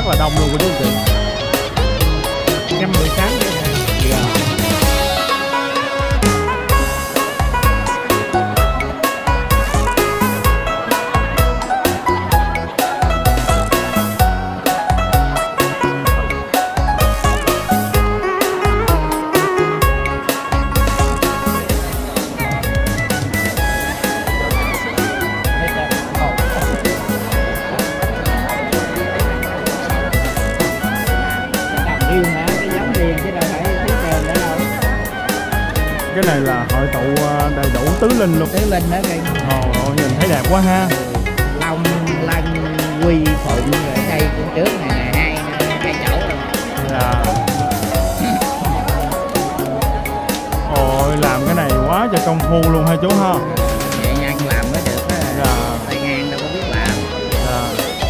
rất là đông luôn của chú anh chị. 118 cái hàng. Cái này là hội tụ đầy đủ tứ linh luôn. Tứ linh đó kìa. Nhìn thấy đẹp quá ha. Long lân quy phụng rồi đây cũng trước này nè, hai chỗ rồi. Dạ. Ôi làm cái này quá trời công phu luôn ha chú ha. Nghệ nhân làm mới được đó. Dạ. Tay ngang đâu có biết làm. Dạ.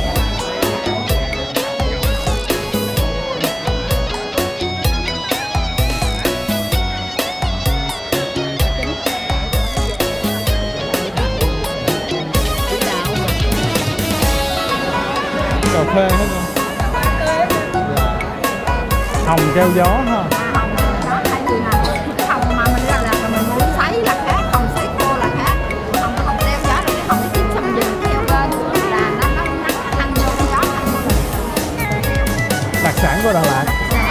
Cà phê hết con. Hồng treo gió ha. Hồng mà mình ra là mình muốn sấy là khác, hồng sấy khô là khác. Hồng treo gió là cái hồng cái chín xong dừng treo lên là nó ăn vô cái gió. Đặc sản của Đà Lạt.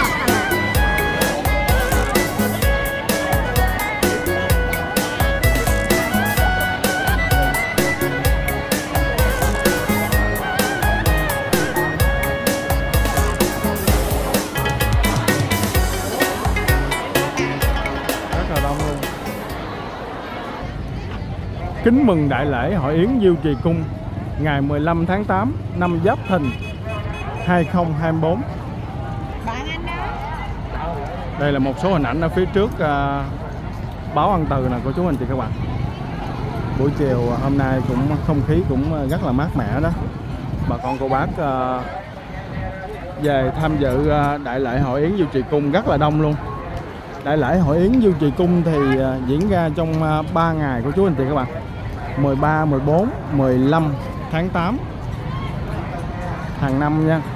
Kính mừng đại lễ Hội Yến Diêu Trì Cung ngày 15 tháng 8 năm Giáp Thìn 2024. Đây là một số hình ảnh ở phía trước báo Ân Từ nè của chú anh chị các bạn. Buổi chiều hôm nay cũng không khí cũng rất là mát mẻ đó. Bà con cô bác về tham dự đại lễ Hội Yến Diêu Trì Cung rất là đông luôn. Đại lễ Hội Yến Diêu Trì Cung thì diễn ra trong 3 ngày của chú anh chị các bạn. 13, 14, 15 tháng 8 hàng năm nha.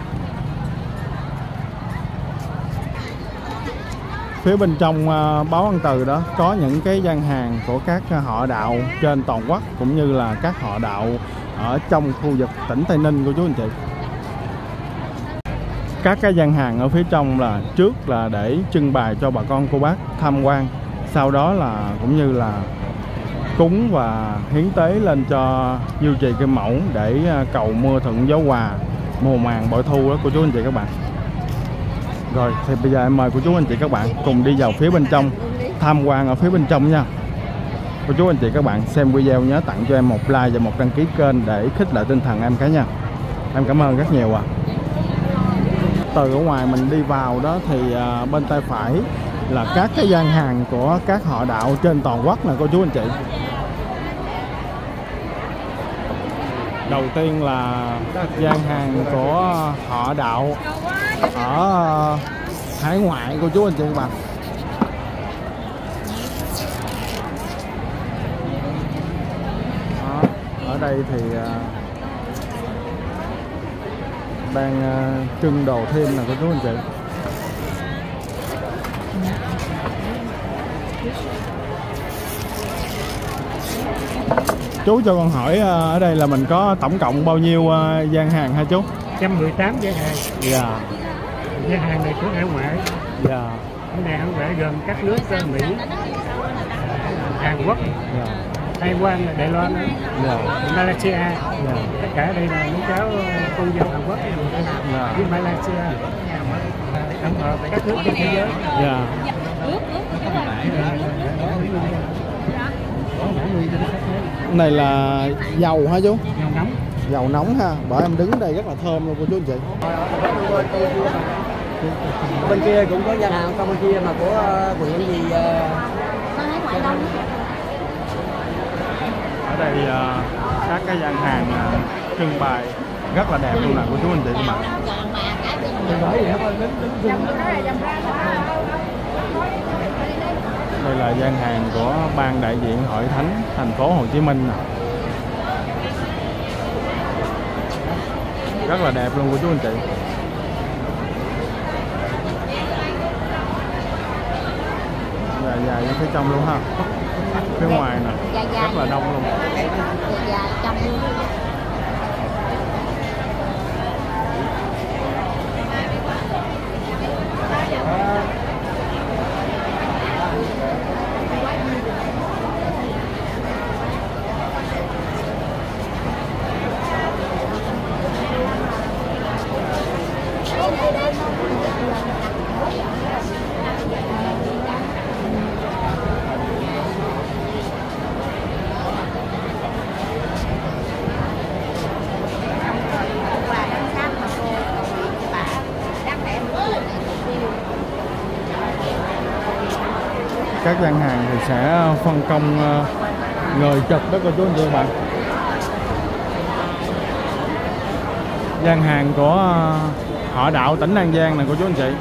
Phía bên trong báo Ân Từ đó có những cái gian hàng của các họ đạo trên toàn quốc cũng như là các họ đạo ở trong khu vực tỉnh Tây Ninh của chú anh chị. Các cái gian hàng ở phía trong là trước là để trưng bày cho bà con cô bác tham quan, sau đó là cũng như là cúng và hiến tế lên cho Diêu Trì Kim Mẫu để cầu mưa thuận gió hòa, mùa màng bội thu đó của chú anh chị các bạn. Rồi thì bây giờ em mời cô chú anh chị các bạn cùng đi vào phía bên trong tham quan ở phía bên trong nha. Cô chú anh chị các bạn xem video nhớ tặng cho em một like và một đăng ký kênh để khích lệ tinh thần em cả nha. Em cảm ơn rất nhiều ạ. Từ ở ngoài mình đi vào đó thì bên tay phải là các cái gian hàng của các họ đạo trên toàn quốc nè cô chú anh chị. Đầu tiên là gian hàng của họ đạo ở hải ngoại cô chú anh chị các bạn. Đó, ở đây thì đang trưng đồ thêm nè cô chú anh chị. Chú cho con hỏi ở đây là mình có tổng cộng bao nhiêu gian hàng hả chú? 118 gian hàng. Dạ. Gian hàng này của hải ngoại. Dạ. Cái này hải ngoại gồm các nước Mỹ, Hàn Quốc, Dạ. Taiwan, Đài Loan, Dạ. Malaysia. Dạ. Tất cả đây là những cháu con dâu Hàn Quốc Dạ. với Malaysia, tổng hợp các nước trên thế giới. Dạ. Này là dầu hả chú? Dầu nóng. Dầu nóng ha. Bởi em đứng đây rất là thơm luôn cô chú anh chị. Bên kia cũng có gian hàng Campuchia mà của huyện gì Ở đây các cái gian hàng trưng bày rất là đẹp luôn nè cô chú anh chị các bạn. Đây là gian hàng của ban đại diện Hội Thánh thành phố Hồ Chí Minh nè. Rất là đẹp luôn cô chú anh chị. dài dài ở phía trong luôn ha. Phía ngoài nè Dài dài. rất là đông luôn. Dài dài trong luôn. Các gian hàng thì sẽ phân công người trực đó cô chú anh chị các bạn. Gian hàng của họ Đạo tỉnh An Giang này cô chú anh chị.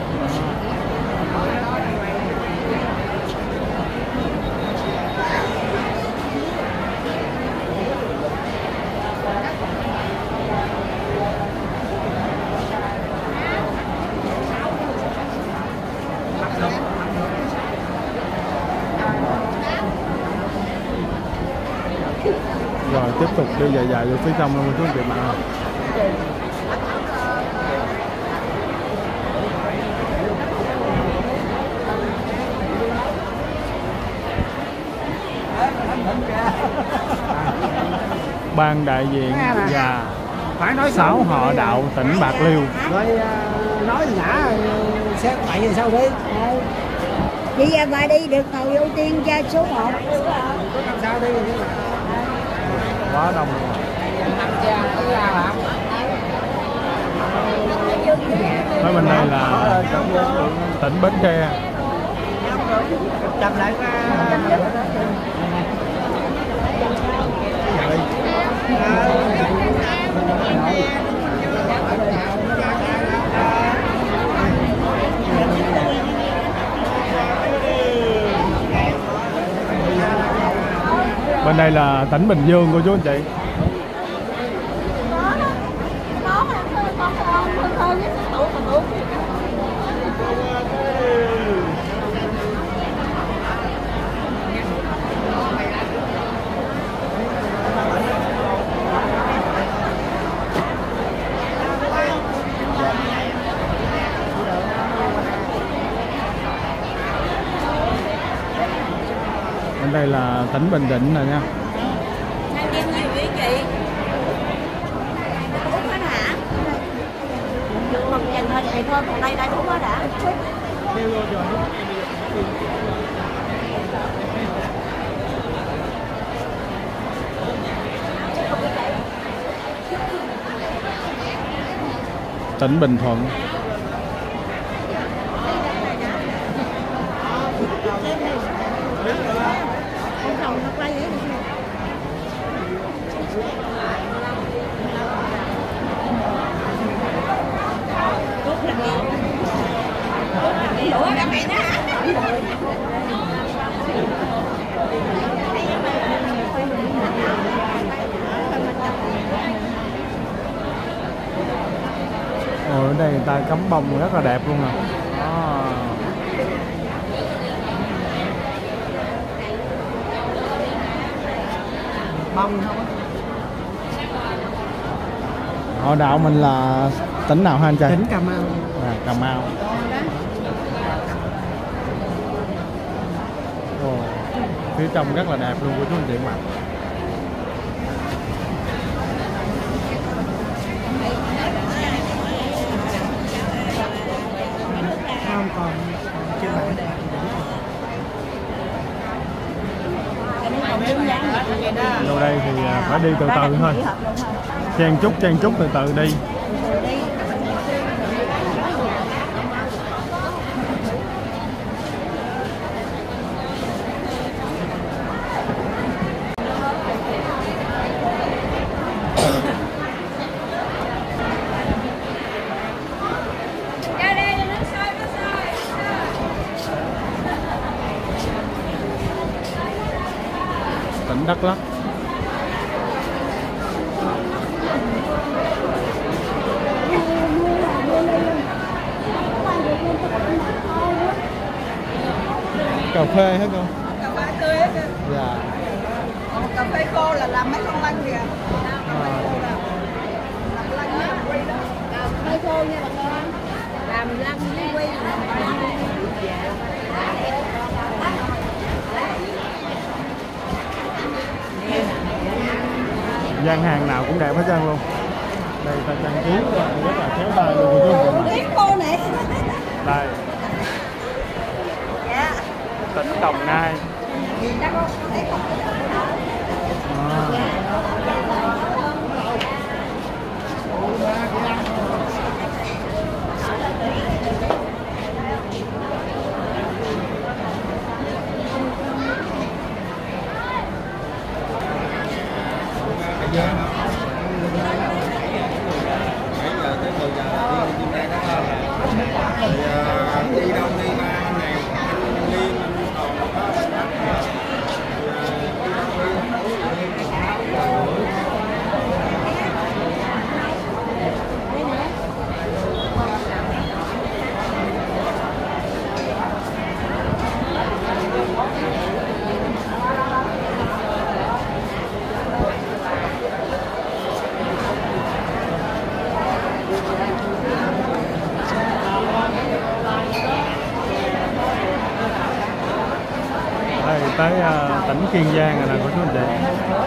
Rồi tiếp tục đi dài dài vô phía trong luôn cô chú anh chị bạn ơi. Ban đại diện và Phải nói 6 họ Đạo tỉnh Bạc Liêu. Rồi nói ngã xe chạy rồi sao đi? Chị giờ bà đi được ngồi ưu tiên cho số 1. Có làm sao đi? Quá đông luôn. Ở bên đây là tỉnh Bến Tre. Chậm lại Bên đây là tỉnh Bình Dương cô chú anh chị. Bên đây là tỉnh Bình Định rồi nha. Anh em nhiều với chị. Uống hết hả? Một dành hình này thôi, còn đây uống hết đã. Tỉnh Bình Thuận. Ở đây người ta cắm bông rất là đẹp luôn nè. bông không? Họ Đạo mình là tỉnh nào hả anh trai? Tỉnh Cà Mau. À, Cà Mau. Ồ, phía trong rất là đẹp luôn của chú anh chị mà. Không còn chưa phải đẹp. Vô đây thì phải đi từ từ thôi. Chen chúc từ từ đi. Tỉnh Đắk Lắk. Cà cà phê hả cô? Cà phê tươi hết kìa. Dạ. Còn cà phê khô là làm mấy con lăn kìa. Cà phê khô nha bà con. Làm lăn với quy. Gian hàng nào cũng đẹp hết trơn luôn. Đây ta trang trí rất là khéo tay luôn cô chú. Biết cô này. Đây. Dạ. Tỉnh Đồng Nai. Đi đâu đi 3 ngày liên Đây tới tỉnh Kiên Giang rồi nè cô chú anh chị.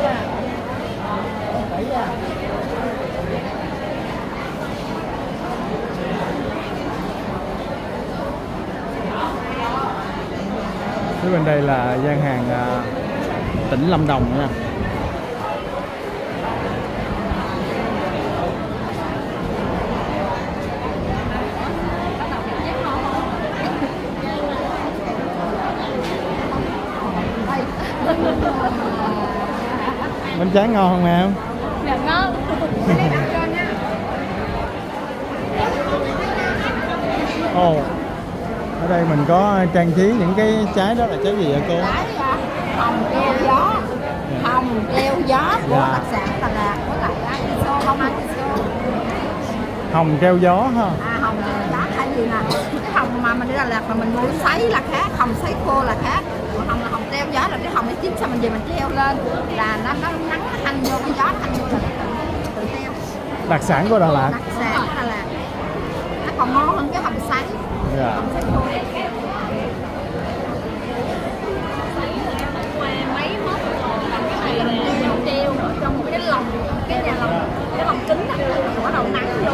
Phía bên đây là gian hàng tỉnh Lâm Đồng nha. Bánh tráng ngon không em? Dạ ngon. Ồ, ở đây mình có trang trí những cái trái đó là trái gì vậy cô? Trái hồng keo gió. Hồng keo gió của Dạ. đặc sản Đà Lạt với lại atiso, không atiso. Hồng keo gió ha. Hồng keo gió hay gì nè. Cái hồng mà mình đi Đà Lạt mà mình mua sấy là khác, hồng sấy khô là khác. Còn hồng là hồng keo gió là cái hồng nó chín xong mình về mình treo lên là nó nắng thanh vô cái gió thanh vô là tự treo. Đặc sản của Đà Lạt. Đặc sản của Đà Lạt. Nó còn ngon hơn cái hồng sấy. Dạ. Hồng sấy khô. Mấy mốt cái này mình treo ở trong một cái lồng, cái lồng kính đó, bắt đầu nắng vô.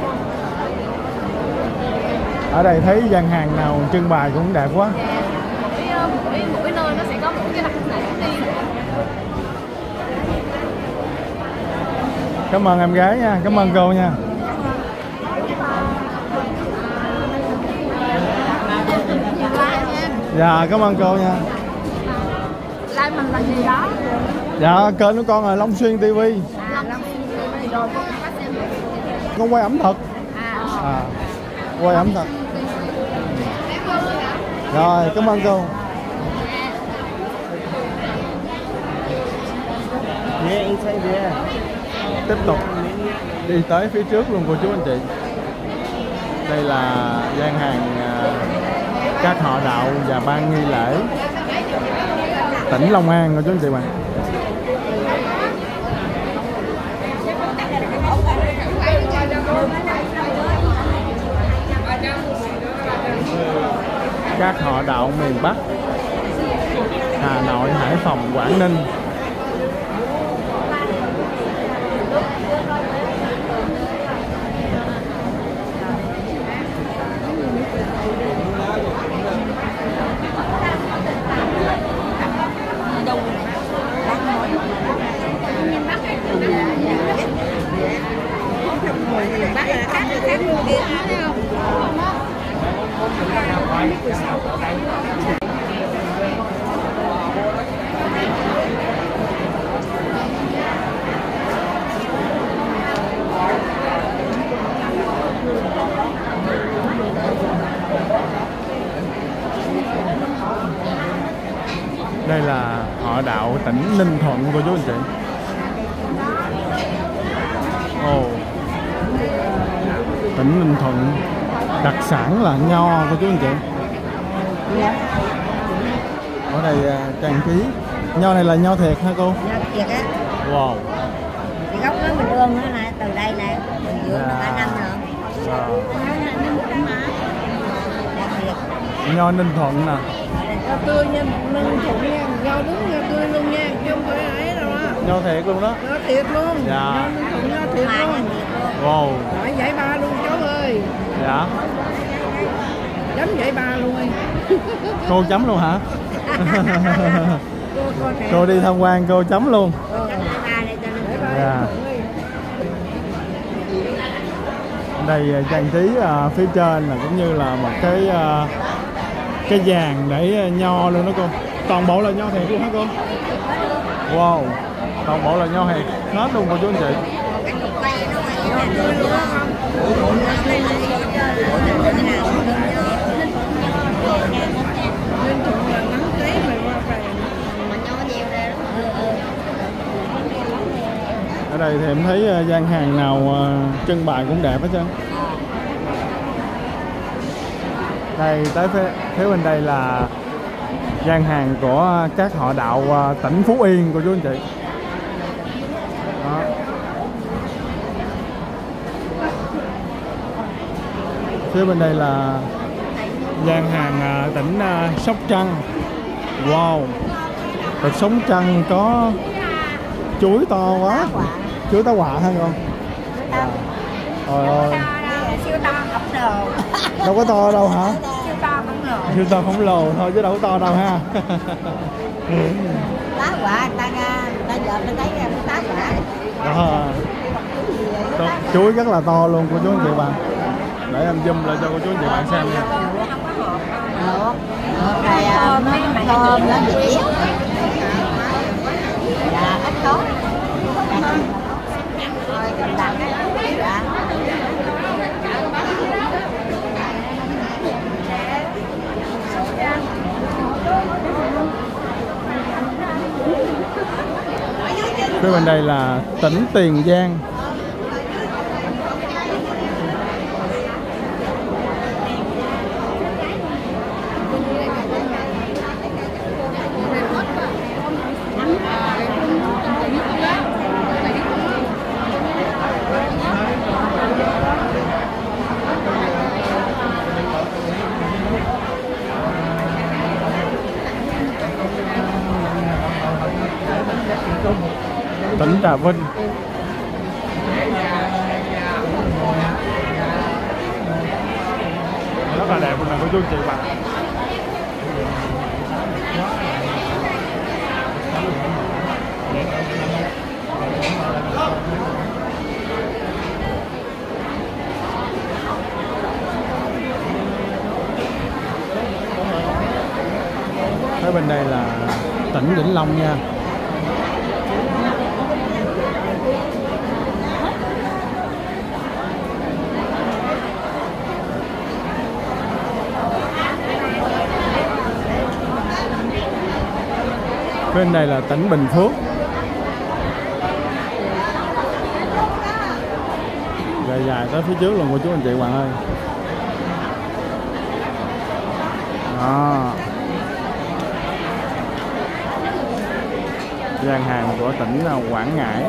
Ở đây thấy gian hàng nào trưng bày cũng đẹp quá. Mỗi nơi nó sẽ có một cái đặc sản riêng. Cảm ơn em gái nha, cảm ơn cô nha. Dạ, cảm ơn cô nha. Like mình là gì đó? Dạ, kênh của con là Long Xuyên TV. Long Xuyên TV rồi con phát xem. Con quay ẩm thực. Quay ẩm thực. Rồi, cảm ơn cô. Tiếp tục đi tới phía trước luôn cô chú anh chị. Đây là gian hàng các họ đạo và ban nghi lễ tỉnh Long An cô chú anh chị bạn. Các họ đạo miền Bắc, Hà Nội, Hải Phòng, Quảng Ninh. Bác là khác luôn kia thấy không? Đây là họ đạo tỉnh Ninh Thuận cô chú anh chị. Ồ, tỉnh Ninh Thuận đặc sản là nho cô chú anh chị. Ở đây trang trí. Nho này là nho thiệt hả cô? Nho thiệt á. Wow. Cái gốc nó mình ương đó nè, từ đây nè, từ dưỡng nó 3 năm rồi. Nho Ninh Thuận nè. Nho tươi nha, Ninh Thuận nha, nho đúng nho tươi luôn nha, chứ không phải ấy đâu á. Nho thiệt luôn đó. Nho thiệt luôn. Dạ. Nho Ninh Thuận nho thiệt luôn. Wow. Rồi giải ba luôn cháu ơi. Dạ. Chấm giải ba luôn ơi. Cô chấm luôn hả? Cô Cô đi tham quan cô chấm luôn. Dạ. Đây trang trí phía trên là cũng như là một cái vàng để nho luôn đó cô. Toàn bộ là nho thiệt luôn hả cô? Wow. Toàn bộ là nho thiệt hết luôn cô chú anh chị. Ở đây thì em thấy gian hàng nào trưng bày cũng đẹp hết trơn. Đây tới phía bên đây là gian hàng của các họ đạo tỉnh Phú Yên cô chú anh chị. Đó. Phía bên đây là gian hàng tỉnh Sóc Trăng. Wow. Thịt sống trăng có chuối to quá. Chuối tá quạ hả con? Trời ơi. Siêu to khổng lồ. Đâu có to đâu hả? Siêu to khổng lồ. Siêu to khổng lồ thôi chứ đâu có to đâu ha. Tá quạ ta dợp ta thấy tá quạ. Đó. Chuối rất là to luôn cô chú anh chị bạn. Để em zoom lại cho cô chú anh chị bạn xem nha. Rồi tôm nó dĩ. Dạ ít tốt. Rồi cầm đặt. Dạ. Phía bên đây là tỉnh Tiền Giang. Tỉnh Trà Vinh. Rất là đẹp luôn nè cô chú anh chị bạn. Phía bên đây là tỉnh Vĩnh Long nha. Bên đây là tỉnh Bình Phước. Dài dài tới phía trước luôn cô chú anh chị bạn ơi. Đó. Gian hàng của tỉnh Quảng Ngãi.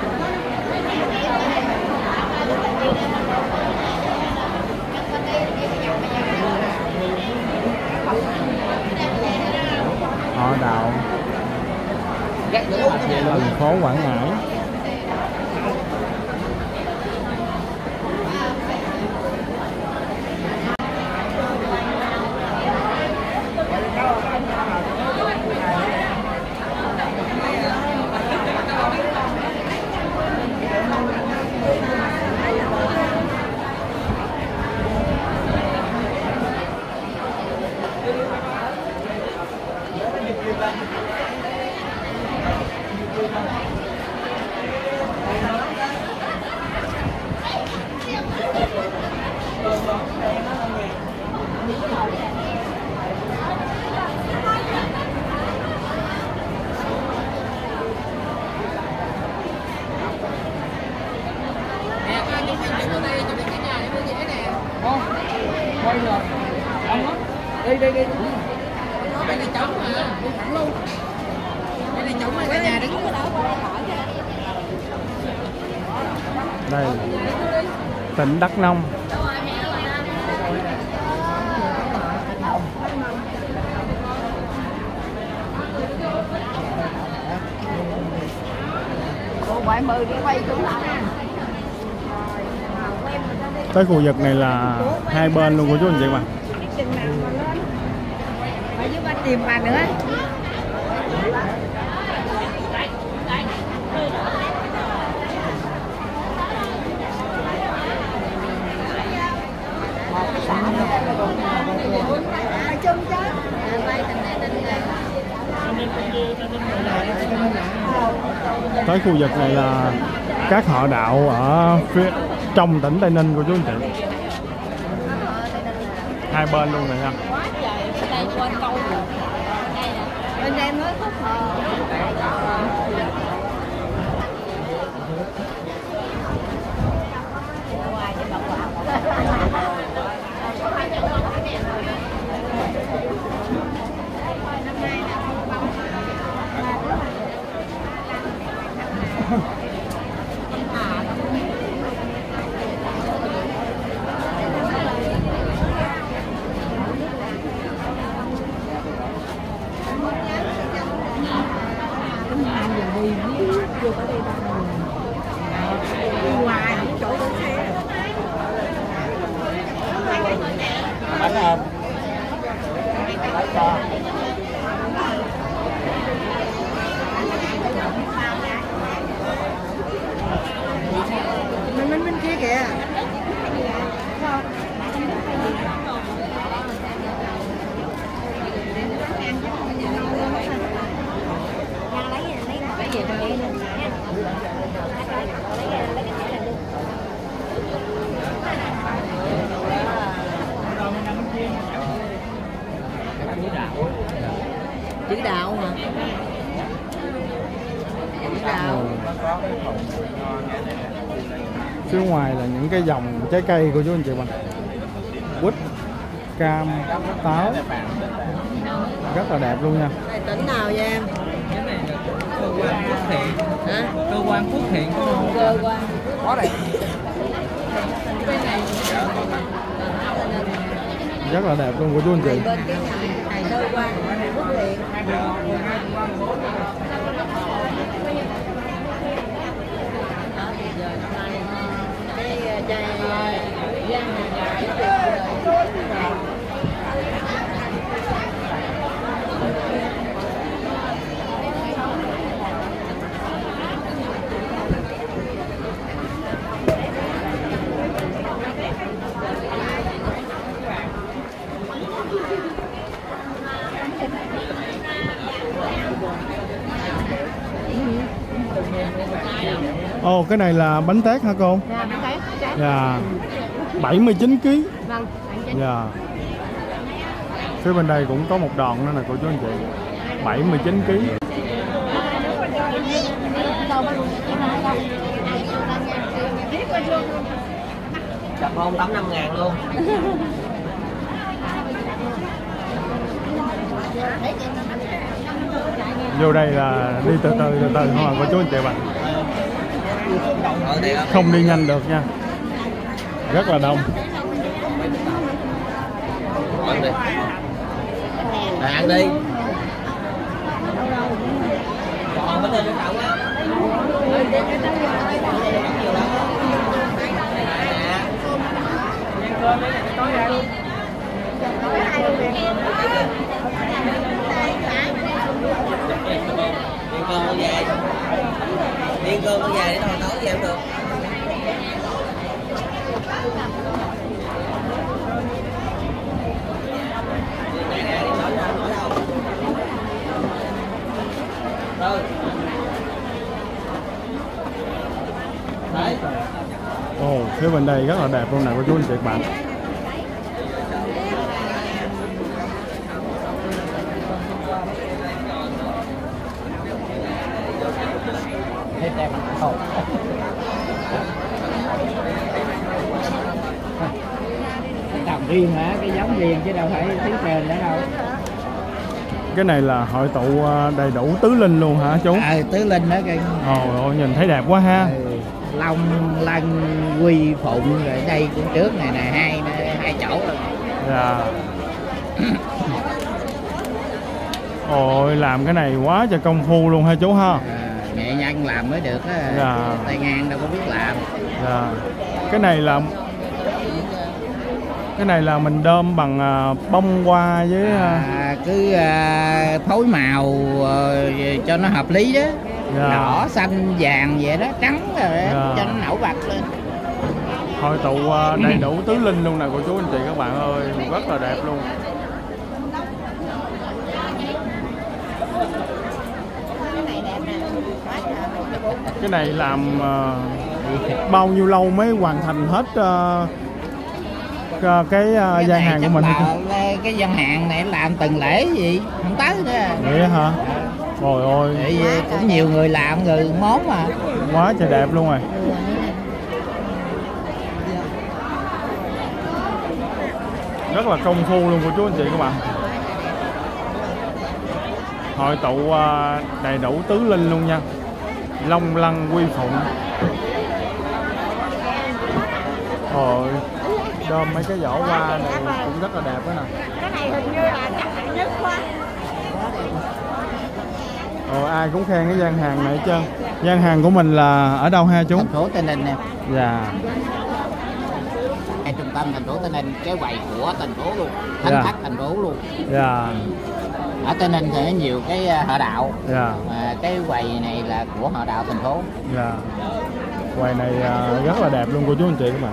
Họ đạo thành phố Quảng Ngãi. Đây, tỉnh Đắk Nông. Quay mười đi quay xuống lại. Tới khu vực này là hai bên luôn của chú anh chị mà. Phải giúp anh tìm bà nữa. Tới khu vực này là các họ đạo ở phía trong tỉnh Tây Ninh của chú anh chị. Hai bên luôn này nha. Đây quên câu. Bên đây mới khúc mình kia kìa. Chữ đạo hả? Chữ đạo. Phía ngoài là những cái dòng trái cây của chú anh chị mình. Quýt, cam, táo. Rất là đẹp luôn nha. Đây tỉnh nào vậy em? Cơ quan Phước Thiện. Hả? Cơ quan Phước Thiện có không? Cơ quan. Có đây. Rất là đẹp luôn của chú anh chị. Bên cái này cơ quan Phước Thiện. Ồ, cái này là bánh tét hả cô? Dạ, bánh tét. Dạ. 79 kg. Vâng, Dạ. Phía bên đây cũng có một đòn nữa nè cô chú anh chị. 79 kg. Chập không 85.000 luôn. Vô đây là đi từ từ thôi mà cô chú anh chị bạn. Không đi nhanh được nha. Rất là đông. Ăn đi. Ăn đi. Còn bánh lên cái cậu á. Điên cơm con về. Điên cơm con về để thôi nấu về không được. Ồ, phía bên đây rất là đẹp luôn nè cô chú anh chị bạn. Trồng riêng hả? Cái giống riêng chứ đâu phải tiếng trên nữa đâu. cái này là hội tụ đầy đủ tứ linh luôn hả chú? Tứ linh đó kìa. Ôi nhìn thấy đẹp quá ha. Long lân quy phụng rồi đây cũng trước này nè, hai chỗ rồi. Dạ. Ôi làm cái này quá trời công phu luôn ha chú ha. Nghệ nhân làm mới được á. Dạ. Tay ngang đâu có biết làm. Dạ. Cái này là mình đơm bằng bông hoa với cứ phối màu cho nó hợp lý đó. Dạ. Đỏ xanh vàng vậy đó, trắng rồi đó, Dạ. cho nó nổi bật lên. hội tụ đầy đủ tứ linh luôn nè cô chú anh chị các bạn ơi, rất là đẹp luôn. Cái này làm bao nhiêu lâu mới hoàn thành hết cái gian hàng của mình? Cái gian hàng này làm từng lễ gì không tới nữa. Vậy hả? Trời ơi, cũng nhiều người làm rồi món mà. Quá trời đẹp luôn rồi. Rất là công phu luôn cô chú anh chị các bạn. Hội tụ đầy đủ tứ linh luôn nha. Long lân quy phụng. Rồi đơm mấy cái vỏ hoa này cũng rất là đẹp đó nè. Cái này hình như là chắc hạng nhất quá. Ai cũng khen cái gian hàng này hết trơn. Gian hàng của mình là ở đâu ha chú? Thành phố Tây Ninh nè. Dạ. Trung tâm thành phố Tây Ninh, cái quầy của thành phố luôn, thánh Dạ. thất thành phố luôn. Dạ. Ở Tây Ninh thì có nhiều cái họ đạo. Dạ. Mà cái quầy này là của họ đạo thành phố. Dạ. Quầy này rất là đẹp luôn cô chú anh chị các bạn.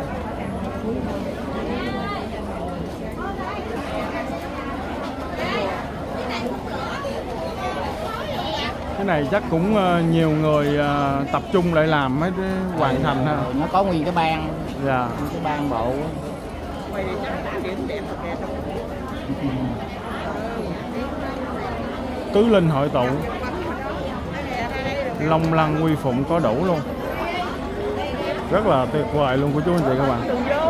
Cái này chắc cũng nhiều người tập trung lại làm mới hoàn thành ha. Nó có nguyên cái ban. Dạ. Nguyên cái ban bộ. Tứ linh hội tụ, long lân quy phụng có đủ luôn, rất là tuyệt vời luôn của chú anh chị các bạn.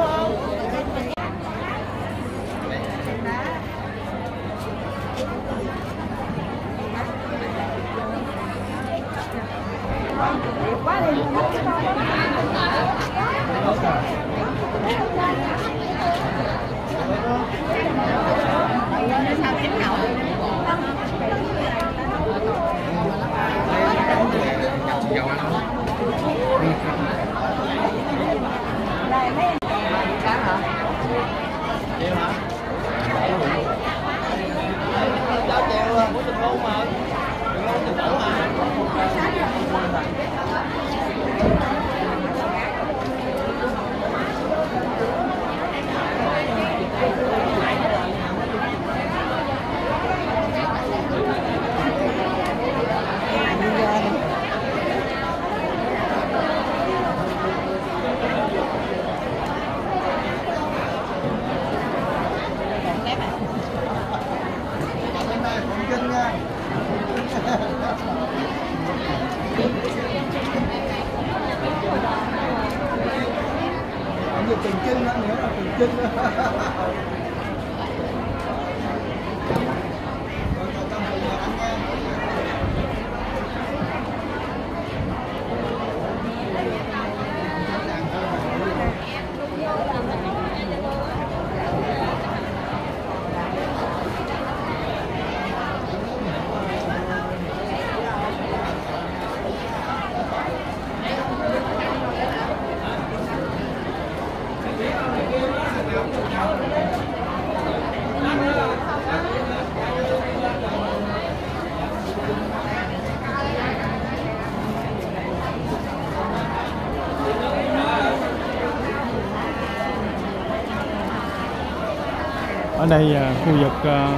Ở đây khu vực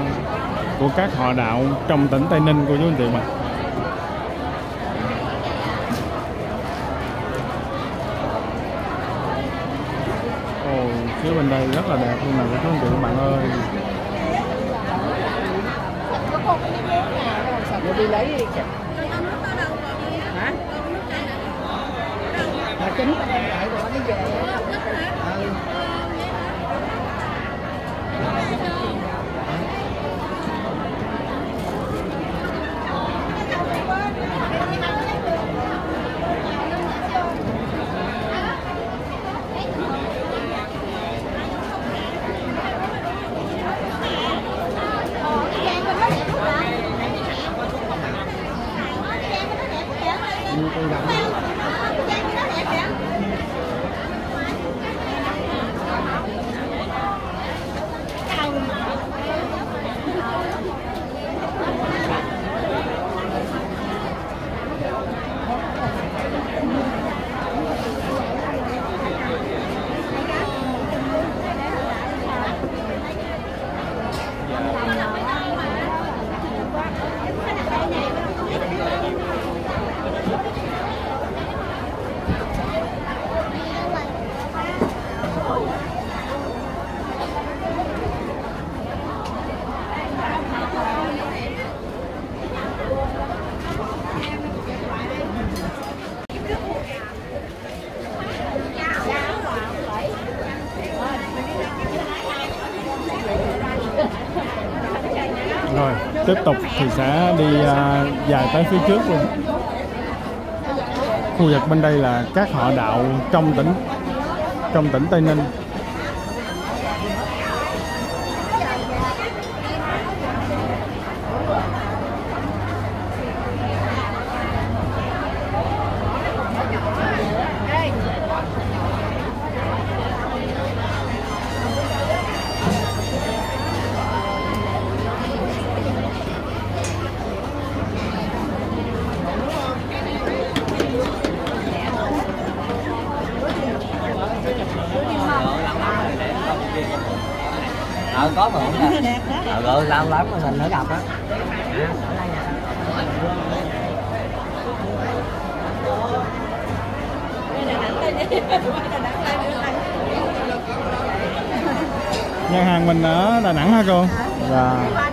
của các họ đạo trong tỉnh Tây Ninh của chú anh chị mà. Phía bên đây rất là đẹp luôn nè chú anh chị các bạn ơi. Đi lấy đi. Hả? Mà chính ta đang đợi rồi nó về. Rồi tiếp tục thì sẽ đi dài tới phía trước luôn. Khu vực bên đây là các họ đạo trong tỉnh Tây Ninh. Có mà không đẹp. Rồi lâu lắm mà mình mới gặp á. Nhà hàng mình ở Đà Nẵng hả cô? Dạ.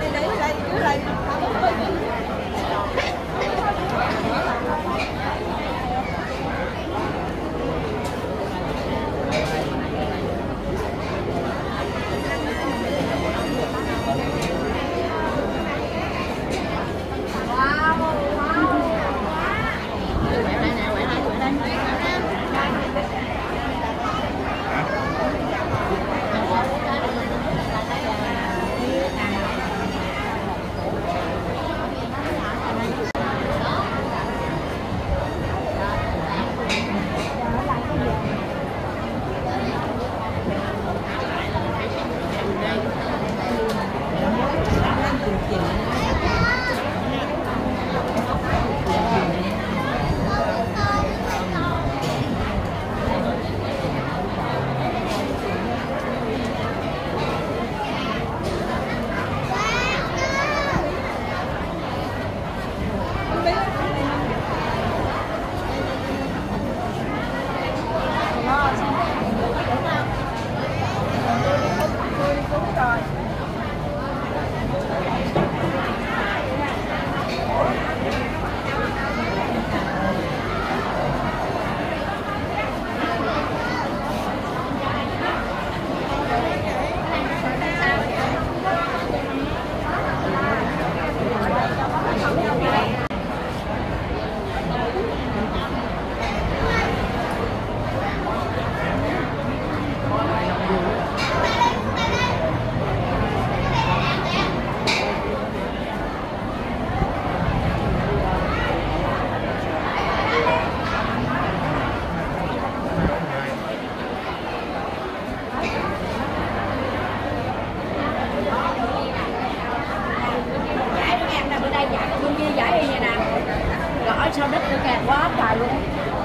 Sao đất nó kẹt quá trời luôn.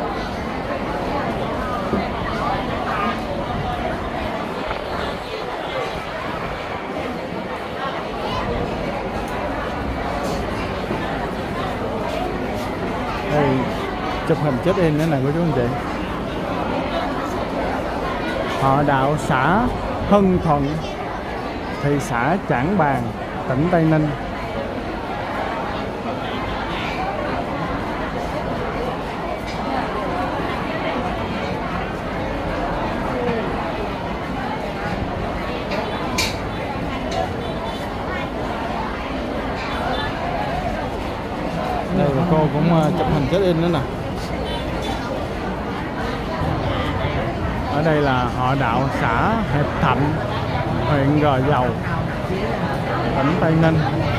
Đây, chụp hình check in nữa này của chú anh chị. Họ đạo xã Hưng Thuận, thị xã Trảng Bàng, tỉnh Tây Ninh. Đây là cô cũng chụp hình check in nữa nè. Ở đây là họ đạo xã Hiệp Thạnh, huyện Gò Dầu, tỉnh Tây Ninh.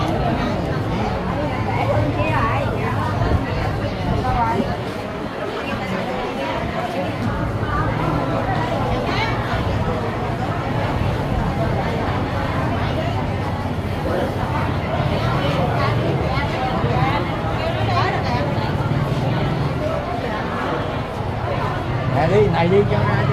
Này đi cho ra.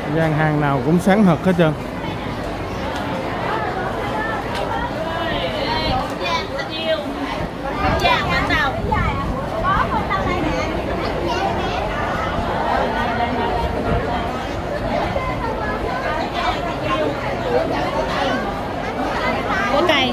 gian hàng nào cũng sáng thật hết trơn. Có cây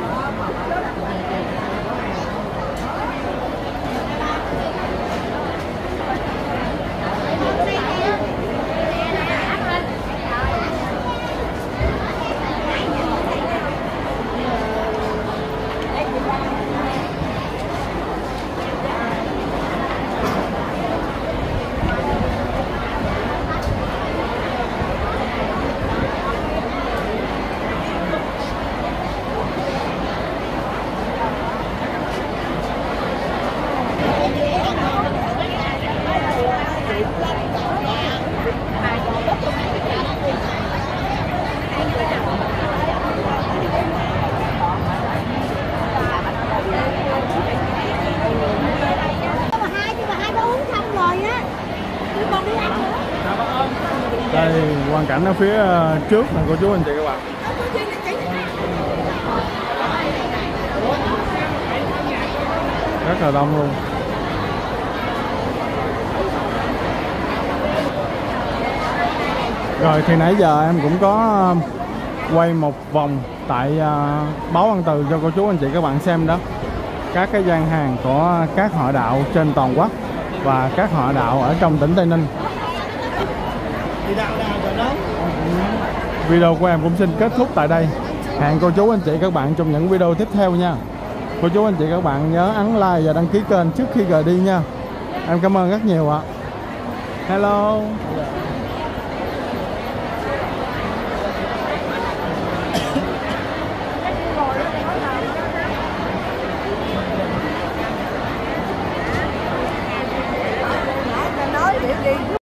Đây quang cảnh ở phía trước này cô chú anh chị các bạn. Rất là đông luôn. Rồi thì nãy giờ em cũng có quay một vòng tại Báo Văn Từ cho cô chú anh chị các bạn xem đó. Các cái gian hàng của các họ đạo trên toàn quốc và các họ đạo ở trong tỉnh Tây Ninh. Video của em cũng xin kết thúc tại đây. Hẹn cô chú anh chị các bạn trong những video tiếp theo nha. Cô chú anh chị các bạn nhớ ấn like và đăng ký kênh trước khi rời đi nha. Em cảm ơn rất nhiều ạ. Hello.